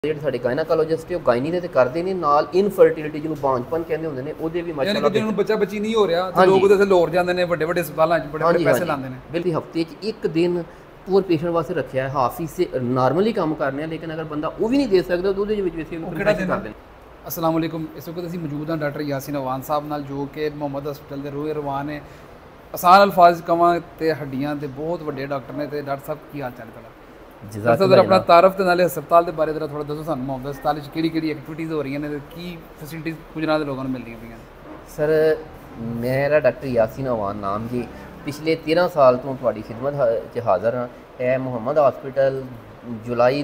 ਜਿਹੜੇ ਸਾਡੇ ਗਾਇਨਾਕੋਲੋਜਿਸਟ ਉਹ ਗਾਇਨੀ ਦੇ ਤੇ ਕਰਦੇ ਨੇ ਨਾਲ ਇਨਫਰਟੀਲਿਟੀ ਜਿਹਨੂੰ ਬਾਂਝਪਨ ਕਹਿੰਦੇ ਹੁੰਦੇ ਨੇ ਉਹਦੇ ਵੀ ਮਾਸ਼ਾਅੱਲਾ ਜਿਹਨੂੰ ਬੱਚਾ ਬੱਚੀ ਨਹੀਂ ਹੋ ਰਿਹਾ ਤੇ ਲੋਕ ਉਹਦੇ ਲੋਰ ਜਾਂਦੇ ਨੇ ਵੱਡੇ ਵੱਡੇ ਹਸਪਤਾਲਾਂ 'ਚ ਬੜੇ ਬੜੇ ਪੈਸੇ ਲਾਉਂਦੇ ਨੇ। ਬਿਲਕੁਲ ਹਫਤੇ 'ਚ ਇੱਕ ਦਿਨ ਪੂਰ ਪੇਸ਼ੈਂਟ ਵਾਸਤੇ ਰੱਖਿਆ ਹੈ ਹਾਫ ਸੇ ਨਾਰਮਲੀ ਕੰਮ ਕਰਨੇ ਆ ਲੇਕਿਨ ਅਗਰ ਬੰਦਾ ਉਹ ਵੀ ਨਹੀਂ ਦੇ ਸਕਦਾ ਤਾਂ ਉਹਦੇ ਵਿੱਚ ਵੀ ਅਸੀਂ ਪ੍ਰੈਸ਼ਰ ਕਰਦੇ ਨੇ। अस्सलाम वालेकुम। इस वक्त असीं मौजूद हाँ डॉक्टर यासीन अवान साहब नाल जो कि मुहम्मद हस्पिटल के रूह रवान है। आसान अल्फाज कवां ते हड्डियां दे बहुत वड्डे डॉक्टर ने। ते डॉक्टर साहब की हाल चाल है? जरा अपना तारफ ते नाले हस्पताल के बारे थोड़ा दसो सानूं। मुहम्मद हस्पताल केड़ी एक्टिविटीज़ हो रही हैं की फैसिलिटीज़ गुजरात के लोगों को मिल रही हैं? सर मेरा डॉक्टर यासीन अवान नाम जी पिछले 13 साल तो तुहाडी खिदमत च हाज़र हाँ। यह मुहम्मद हस्पिटल जुलाई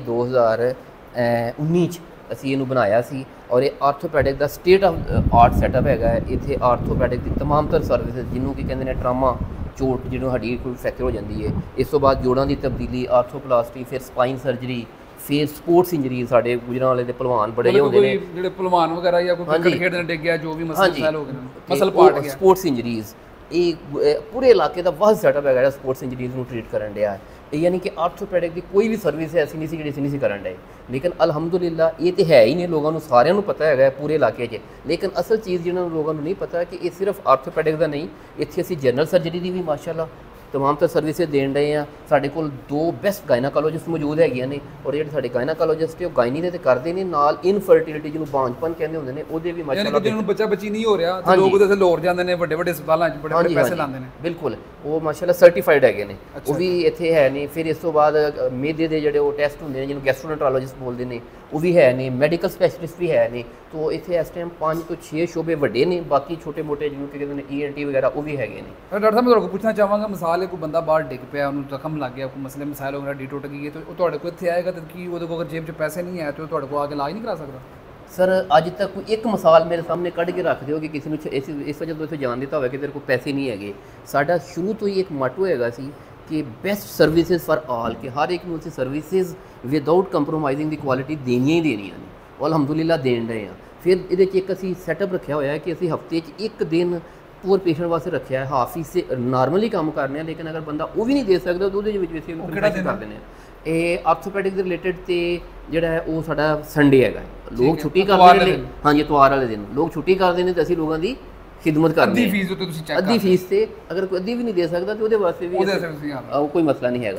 2019 ਅਸੀਂ ਇਹਨੂੰ ਬਣਾਇਆ ਸੀ ਔਰ ਇਹ ਆਰਥੋਪੈਡਿਕ ਦਾ ਸਟੇਟ ਆਫ ਆਰਟ ਸੈਟਅਪ ਹੈਗਾ। ਇੱਥੇ ਆਰਥੋਪੈਡਿਕ ਦੀ तमाम तर ਸਰਵਿਸਿਜ਼ ਜਿਹਨੂੰ ਕਿ ਕਹਿੰਦੇ ਨੇ ਟਰਾਮਾ ਚੋਟ ਜਿਹਨੂੰ ਹੱਡੀ ਕੋਈ ਫ੍ਰੈਕਚਰ ਹੋ ਜਾਂਦੀ ਹੈ, ਇਸ ਤੋਂ ਬਾਅਦ ਜੋੜਾਂ ਦੀ ਤਬਦੀਲੀ, ਆਰਥੋਪਲਾਸਟੀ, ਫਿਰ ਸਪਾਈਨ ਸਰਜਰੀ, ਫਿਰ ਸਪੋਰਟਸ ਇੰਜਰੀ। ਸਾਡੇ ਗੁਜਰਾਂ ਵਾਲੇ ਦੇ ਪਹਿਲਵਾਨ ਬੜੇ ਜਿਹੇ ਹੁੰਦੇ ਨੇ ਜਿਹੜੇ ਪਹਿਲਵਾਨ ਵਗੈਰਾ ਜਾਂ ਕੋਈ ਕ੍ਰਿਕਟ ਖੇਡਣ ਡਿੱਗ ਗਿਆ ਜੋ ਵੀ ਮਸਲ ਹੋ ਗਏ ਮਸਲ ਪਾਰਟ ਗਿਆ ਸਪੋਰਟਸ ਇੰਜਰੀਜ਼। ਇਹ ਪੂਰੇ ਇਲਾਕੇ ਦਾ ਵਾਹ ਸੈਟਅਪ ਹੈਗਾ ਜਿਹੜਾ ਸਪੋਰਟਸ ਇੰਜਰੀਜ਼ ਨੂੰ ਟ੍ਰੀਟ ਕਰਨ ਡਿਆ ਹੈ। यानी कि आर्थोपैडिक की कोई भी सर्विस ऐसी नहीं सी जी नहीं करन डे, लेकिन अलहमदुलिल्ला ये तो है ही नहीं, लोगों को सारिਆਂ ਨੂੰ पता है पूरे इलाके 'ਚ। लेकिन असल चीज़ जिन्होंने लोगों को नहीं पता कि ये सिर्फ आर्थोपैडिक का नहीं, इत्थे असीं जनरल सर्जरी की भी माशाअल्लाह तमाम तर सर्विसेज देन रहे हैं। साढ़े कोल 2 बेस्ट गायनाकोलॉजिस्ट मौजूद है और ਜਿਹੜੇ ਸਾਡੇ गायनाकोलॉजिस्ट ਉਹ ਗਾਇਨੀ ਦੇ ਤੇ ਕਰਦੇ ਨੇ ਨਾਲ ਇਨਫਰਟੀਲਿਟੀ ਜਿਹਨੂੰ ਬਾਂਝਪਨ ਕਹਿੰਦੇ ਹੁੰਦੇ ਨੇ ਉਹਦੇ ਵੀ ਮਾਸ਼ਾਅੱਲਾ ਜਿਹਨੂੰ ਬੱਚਾ ਬੱਚੀ ਨਹੀਂ ਹੋ ਰਿਹਾ ਤੇ ਲੋਕ ਉਹਦੇ ਲੋਰ ਜਾਂਦੇ ਨੇ ਵੱਡੇ ਵੱਡੇ ਹਸਪਤਾਲਾਂ 'ਚ ਬੜੇ ਪੈਸੇ ਲਾਉਂਦੇ ਨੇ। ਬਿਲਕੁਲ ਉਹ ਮਾਸ਼ਾਅੱਲਾ ਸਰਟੀਫਾਈਡ ਹੈਗੇ ਨੇ, ਉਹ ਵੀ ਇੱਥੇ ਹੈ ਨੇ। ਫਿਰ ਇਸ ਤੋਂ ਬਾਅਦ ਮੇਦੇ ਦੇ ਜਿਹੜੇ ਉਹ ਟੈਸਟ ਹੁੰਦੇ ਨੇ ਜਿਹਨੂੰ ਗੈਸਟ੍ਰੋਐਂਟਰੋਲੋਜਿਸਟ ਬੋਲਦੇ ਨੇ ਉਹ ਵੀ ਹੈ ਨੇ, ਮੈਡੀਕਲ ਸਪੈਸ਼ਲਿਸਟ ਵੀ ਹੈ ਨੇ। तो इतने इस टाइम 5 ਤੋਂ 6 शोबे ਵੱਡੇ ने, बाकी छोटे मोटे जिन्होंने कहते हैं ENT वगैरह वो भी है ने। डॉक्टर साहब मैं तुहाडे को पूछना चाहांगा, मिसाल है कोई बंदा बाहर डिग पिया उन्होंने जख्म लग गया, कोई मसले मसाइल वगैरह डी टुट गई है तो तुहाडे को इत्थे आएगा तो कि वो अगर जेब 'ਚ पैसे नहीं है तो तुहाडे को आके इलाज नहीं करा सकता? सर अज तक कोई एक मिसाल मेरे सामने कढ़ के रख दो कि किसी ने इस वजह तो इसे जान दिता हो कि तेरे को पैसे नहीं है। साडा शुरू तो ही एक माटो हैगा सी कि बेस्ट सर्विसेज फॉर ऑल, कि हर एक नूं services without compromising the quality देनियां ही देनियां ने और अलहमदुलिल्लाह देन रहे हैं। फिर ये एक असी सैटअप रखा हुआ है कि असी हफ्ते एक दिन पूर पेशेंट वास्ते रखा है हाफ से नॉर्मली काम करने, लेकिन अगर बंदा वो भी नहीं दे सकता तो प्रोफेशन कर देने। ये आर्थोपैडिक के रिलेटेड तो जोड़ा है वो साडा संडे है, लोग छुट्टी करते हैं। हाँ जी, इतवार वाले दिन लोग छुट्टी करते हैं तो असी लोगों की खिदमत करते हैं। अद्धी फीस से अगर कोई अद्धी भी नहीं दे सकता तो वो वास्ते भी कोई मसला नहीं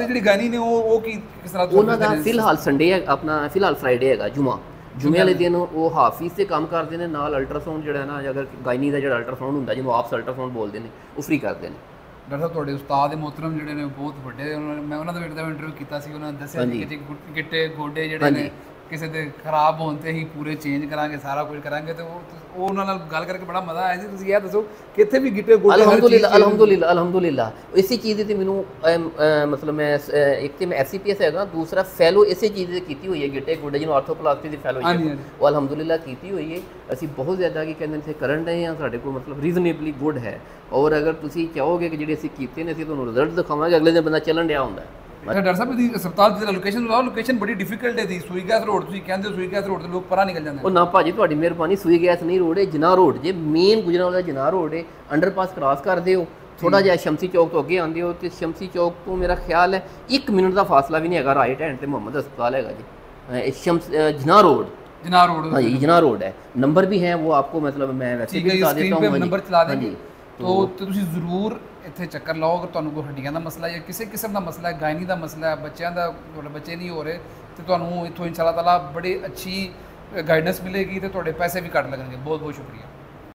है। फिलहाल संडे है अपना, फिलहाल फ्राइडे है जुमा, जुमे वाले दिन वो हाफ फीस से काम करते हैं, नाल अल्ट्रासाउंड जो है ना अगर गायनी का जो अल्ट्रासाउंड होंगे जिन्होंने आपस अल्ट्रासाउंड बोलते हैं वो फ्री करते हैं। डॉक्टर साहब तुहाडे उस्ताद मोहतरम जिहड़े ने बहुत वड्डे, मैं उन्होंने इंटरव्यू किया सी, उन्होंने दस्सिया कि गिट्टे गोडे जिहड़े ने किसी के खराब होने ते ही पूरे चेंज करांगे, सारा कुछ करांगे। तो वो उन्होंने गल करके बड़ा मज़ा आया जी। तुसीं यह दसो कि इत्थे भी गिट्टे गोडे अल्हम्दुलिल्लाह इसी चीज़ ते मैनू मतलब मैं एक तो मैं SCPS हैगा, दूसरा फैलो इसी चीज़ से की हुई है गिट्टे गोडे जिन्होंने आर्थोप्लास्टी की फैलो वो अल्हम्दुलिल्लाह की हुई है। असीं बहुत ज़्यादा की कहते हैं करन रहे हैं, साढ़े को मतलब रीजनेबली गुड है। और अगर तुसीं चाहोगे कि जिहड़े असीं कीते ने असीं तुहानूं रिजल्ट दिखावांगे, अगले दिन बंदा चलन रहा हुंदा है। डॉक्टर साहब दी अस्पताल दी लोकेशन बताओ, लोकेशन बड़ी डिफिकल्ट है दी। सुई गैस रोड तुसीं कहंदे हो, सुई गैस रोड ते लोग परा निकल जांदे। ओ ना भाजी तुहाडी मेहरबानी, सुई गैस नहीं रोड है, जना रोड जे मेन गुजरांवाला जना रोड है। अंडरपास क्रॉस करदे हो, थोड़ा जिहा शमसी चौक तो अगे आंदे हो तो शमसी चौक तो मेरा ख्याल है 1 मिनट का फासला भी नहीं है। राइट हैंड से मुहम्मद हस्पताल है जी, जना रोड। हाँ जी जना रोड है, नंबर भी है वो आपको मतलब मैं वैसे भी बता देता हूँ, नंबर चला देंगे तो तुसीं जरूर इत्थे चक्कर लाओ। अगर तुहानूं कोई हड्डियां का मसला या किसी किस्म का मसला है, गायनी का मसला है, बच्चों का बच्चे नहीं हो रहे तो तुहानूं इत्थों इंशाअल्लाह ताला बड़ी अच्छी गाइडेंस मिलेगी तो तुहाडे पैसे भी घट लगणगे। बहुत बहुत शुक्रिया।